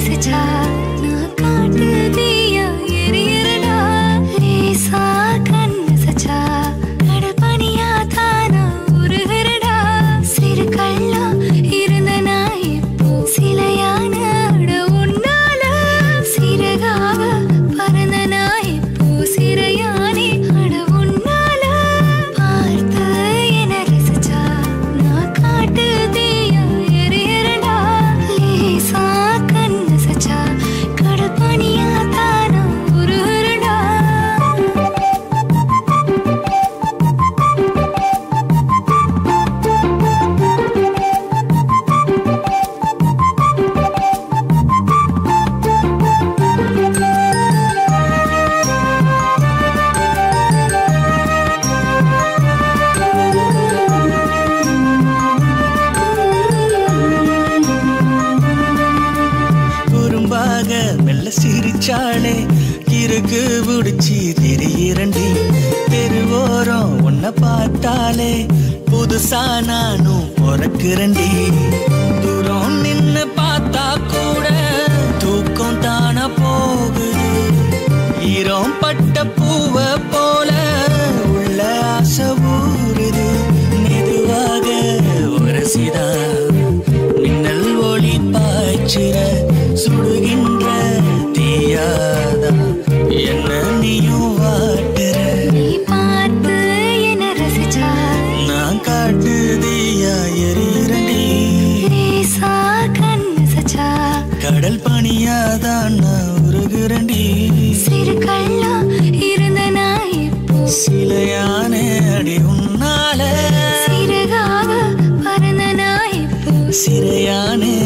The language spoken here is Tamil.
ரசிச்சா நான் காட்டு தீயா எரியறடா லேசா கண்ணு சச்சா கடல் பனியா தானா உருகுறடா சிறு கள்ளா இருந்த நான் இப்போ சிலையான உன்னால சிறகாக பறந்த நான் இப்போ சிறையானே அட உன்னால பார்த்து என்ன ரசிச்சா நான் காட்டு தீயா எரியறடா லேசா கண்ணு சச்சா கடல் பனியா தானா உருகுறடா குறும்பாக மெல்ல சிரிச்சாளே இருக்கு புடிச்சி திரியரண்டி தெருவோரம் உன்னை பார்த்தாலே புதுசா நானும் பிறக்குறண்டி தூரம் நின்னு பார்த்தா கூட தூக்கம் தானா போகுது ஈரம் பட்ட பூவை போல உள்ள ஆசை ஊறுது மெதுவாக உரசிதா மின்னல் ஒளி பாய்ச்சிற சுடுகின்ற தீயாதா என்ன நீயும் வாட்டுற நீ பார்த்து என்ன ரசிச்சா நான் காட்டு தீயா எரியறண்டி லேசா கண்ணு சச்சா கடல் பனியாதான் நான் உருகுறண்டி சிறு கள்ளா இருந்த நான் இப்போ சிலையான அடி உன்னால சிறகாக பறந்த நான் இப்போ சிறையான